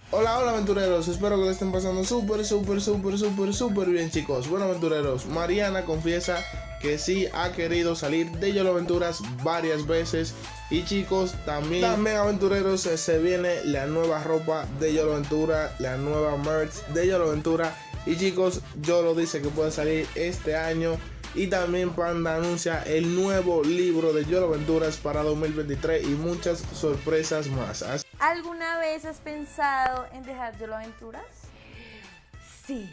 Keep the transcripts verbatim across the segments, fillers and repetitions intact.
Hola, hola aventureros, espero que lo estén pasando súper, súper, súper, súper, súper bien, chicos. Bueno, aventureros, Mariana confiesa que sí ha querido salir de YOLO Aventuras varias veces. Y chicos, también, también aventureros, se, se viene la nueva ropa de YOLO Aventura, la nueva merch de YOLO Aventura. Y chicos, YOLO dice que puede salir este año. Y también Panda anuncia el nuevo libro de YOLO Aventuras para dos mil veintitrés y muchas sorpresas más. ¿Alguna vez has pensado en dejar YOLO Aventuras? Sí,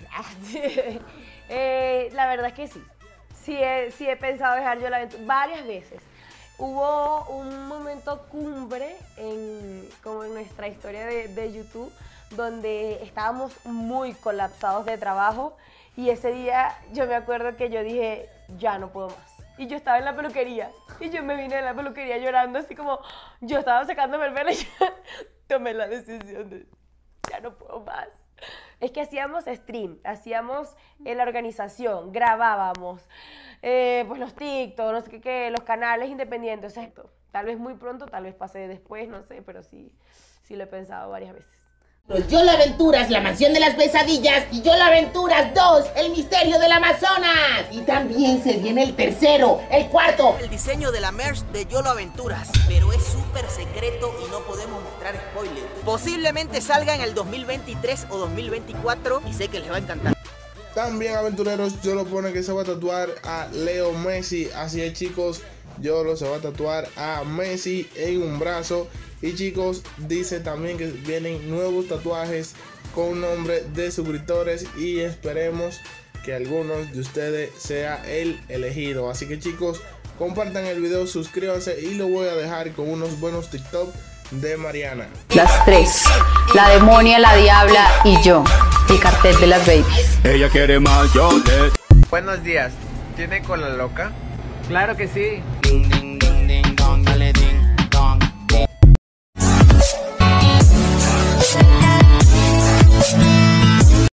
eh, la verdad es que sí. Sí he, sí he pensado dejar YOLO Aventuras varias veces. Hubo un momento cumbre en, como en nuestra historia de, de YouTube, donde estábamos muy colapsados de trabajo y ese día yo me acuerdo que yo dije, ya no puedo más. Y yo estaba en la peluquería y yo me vine de la peluquería llorando, así como yo estaba secándome el pelo y ya tomé la decisión de ya no puedo más. Es que hacíamos stream, hacíamos eh, la organización, grabábamos, eh, pues los TikTok, no sé qué, qué, los canales independientes, esto. Tal vez muy pronto, tal vez pase después, no sé, pero sí, sí lo he pensado varias veces. YOLO Aventuras, la mansión de las pesadillas, y YOLO Aventuras dos, el misterio del Amazonas. Y también se viene el tercero, el cuarto. El diseño de la merch de YOLO Aventuras, pero es súper secreto y no podemos mostrar spoilers. Posiblemente salga en el dos mil veintitrés o dos mil veinticuatro y sé que les va a encantar. También aventureros, YOLO pone que se va a tatuar a Leo Messi. Así es, chicos, YOLO se va a tatuar a Messi en un brazo. Y chicos, dice también que vienen nuevos tatuajes con nombre de suscriptores y esperemos que algunos de ustedes sea el elegido. Así que chicos, compartan el video, suscríbanse y lo voy a dejar con unos buenos TikTok de Mariana. Las tres, la demonia, la diabla y yo, el cartel de las babies. Ella quiere más, yo le... Buenos días, ¿tiene cola loca? Claro que sí. Ding, ding, ding, ding, dong, dale, ding.